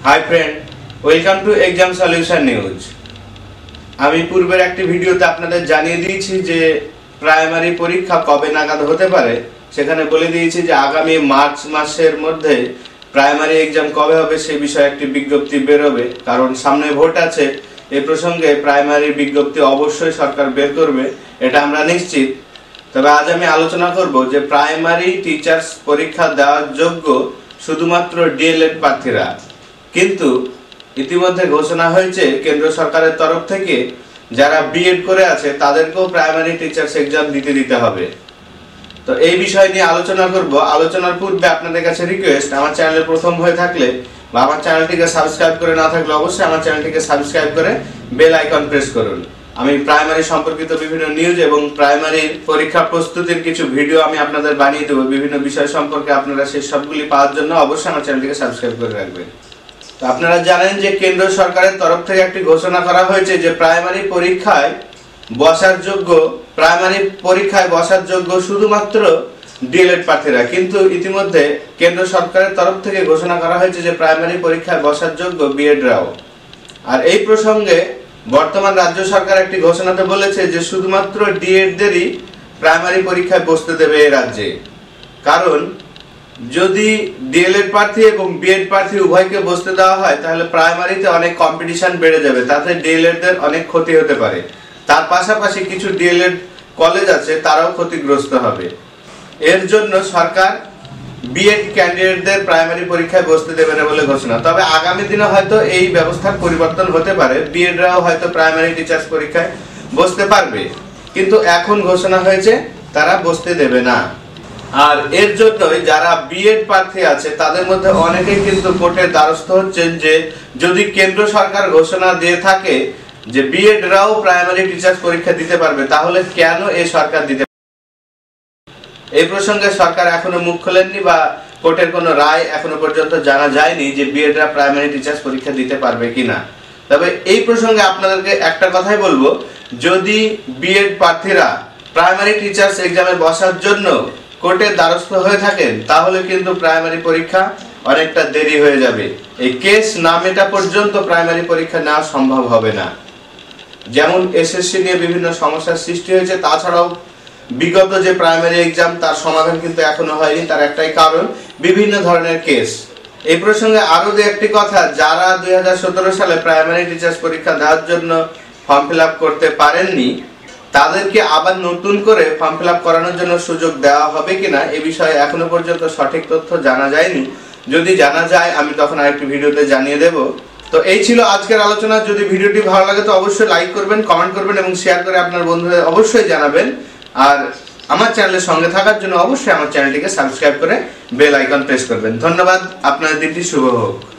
High friend, welcome to exam solution news. আমি পূর্বের একটি ভিডিওতে আপনাদের জানিয়ে দিয়েছি যে প্রাইমারি পরীক্ষা কবে নাগাদ হতে পারে। সেখানে বলে দিয়েছি যে আগামী মার্চ মাসের মধ্যে প্রাইমারি এক্সাম কবে হবে সে বিষয়ে একটি বিজ্ঞপ্তি বেরোবে, কারণ সামনে ভোট আছে। এই প্রসঙ্গে প্রাইমারি বিজ্ঞপ্তি অবশ্যই সরকার বের করবে, এটা আমরা নিশ্চিত। তবে আজ আমি আলোচনা করব যে প্রাইমারি টিচার্স পরীক্ষা দেওয়ার যোগ্য শুধুমাত্র ডিএলএড প্রার্থীরা, কিন্তু ইতিমধ্যে ঘোষণা হয়েছে কেন্দ্র সরকারের তরফ থেকে যারা বিএড করে আছে তাদেরকেও প্রাইমারি টিচার্স এক্সাম দিতে হবে। তো এই বিষয় নিয়ে আলোচনা করব। আলোচনার পূর্বে আপনাদের কাছে রিকোয়েস্ট, আমার চ্যানেলে প্রথম হয়ে থাকলে বা আমার চ্যানেলটিকে সাবস্ক্রাইব করে না থাকলে অবশ্যই আমার চ্যানেলটিকে সাবস্ক্রাইব করে বেল আইকন প্রেস করুন। আমি প্রাইমারি সম্পর্কিত বিভিন্ন নিউজ এবং প্রাইমারি পরীক্ষা প্রস্তুতির কিছু ভিডিও আমি আপনাদের বানিয়ে দেবো বিভিন্ন বিষয় সম্পর্কে। আপনারা সেই সবগুলি পাওয়ার জন্য অবশ্যই আমার চ্যানেলটিকে সাবস্ক্রাইব করে রাখবেন। তো আপনারা জানেন যে কেন্দ্র সরকারের তরফ থেকে একটি ঘোষণা করা হয়েছে যে প্রাইমারি পরীক্ষায় বসার যোগ্য শুধুমাত্র ডিএলএড প্রার্থীরা, কিন্তু ইতিমধ্যে কেন্দ্র সরকারের তরফ থেকে ঘোষণা করা হয়েছে যে প্রাইমারি পরীক্ষায় বসার যোগ্য বিএডরাও। আর এই প্রসঙ্গে বর্তমান রাজ্য সরকার একটি ঘোষণাতে বলেছে যে শুধুমাত্র ডিএডদেরই প্রাইমারি পরীক্ষায় বসতে দেবে এই রাজ্যে। কারণ যদি ডিএলএড প্রার্থী এবং বিএড প্রার্থী উভয়কে বসতে দেওয়া হয় তাহলে প্রাইমারিতে অনেক কম্পিটিশন বেড়ে যাবে, তাতে ডিএলএডদের অনেক ক্ষতি হতে পারে। তার পাশাপাশি কিছু ডিএলএড কলেজ আছে তারাও ক্ষতিগ্রস্ত হবে। এর জন্য সরকার বিএড ক্যান্ডিডেটদের প্রাইমারি পরীক্ষায় বসতে দেবে না বলে ঘোষণা। তবে আগামী দিনে হয়তো এই ব্যবস্থার পরিবর্তন হতে পারে, বিএডরাও হয়তো প্রাইমারি টিচার্স পরীক্ষায় বসতে পারবে, কিন্তু এখন ঘোষণা হয়েছে তারা বসতে দেবে না। আর এর জন্যই যারা বিএড প্রার্থী আছে তাদের মধ্যে অনেকেই কিন্তু কোর্টের দ্বারস্থ হচ্ছেন যে যদি কেন্দ্র সরকার ঘোষণা দিয়ে থাকে যে বিএডরাও প্রাইমারি টিচার্স পরীক্ষা দিতে পারবে, তাহলে কেন এই সরকার দিতে? এই প্রসঙ্গে সরকার এখনো মুখ খোলেননি বা কোর্টের কোনো রায় এখনো পর্যন্ত জানা যায়নি যে বিএডরা প্রাইমারি টিচার্স পরীক্ষা দিতে পারবে কিনা। তবে এই প্রসঙ্গে আপনাদেরকে একটা কথাই বলবো, যদি বিএড প্রার্থীরা প্রাইমারি টিচার্স এক্সামে বসার জন্য কোর্টের দ্বারস্থ হয়ে থাকেন তাহলে কিন্তু প্রাইমারি পরীক্ষা অনেকটা দেরি হয়ে যাবে। এই কেস না মেটা পর্যন্ত প্রাইমারি পরীক্ষা নেওয়া সম্ভব হবে না। যেমন এসএসসি নিয়ে বিভিন্ন সমস্যার সৃষ্টি হয়েছে, তাছাড়াও বিগত যে প্রাইমারি এক্সাম তার সমাধান কিন্তু এখনো হয়নি। তার একটাই কারণ বিভিন্ন ধরনের কেস। এই প্রসঙ্গে আরো একটি কথা, যারা 2017 সালে প্রাইমারি টিচার্স পরীক্ষা দেওয়ার জন্য ফর্ম ফিল আপ করতে পারেননি তাদেরকে আবার নতুন করে ফর্ম ফিল আপ করানোর জন্য সুযোগ দেওয়া হবে কিনা এ বিষয়ে এখনো পর্যন্ত সঠিক তথ্য জানা যায়নি। যদি জানা যায় আমি তখন আরেকটি ভিডিওতে জানিয়ে দেব। তো এই ছিল আজকের আলোচনা। যদি ভিডিওটি ভালো লাগে তো অবশ্যই লাইক করবেন, কমেন্ট করবেন এবং শেয়ার করে আপনার বন্ধুদের অবশ্যই জানাবেন। আর আমার চ্যানেলের সঙ্গে থাকার জন্য অবশ্যই আমার চ্যানেলটিকে সাবস্ক্রাইব করে বেল আইকন প্রেস করবেন। ধন্যবাদ, আপনার দিনটি শুভ হোক।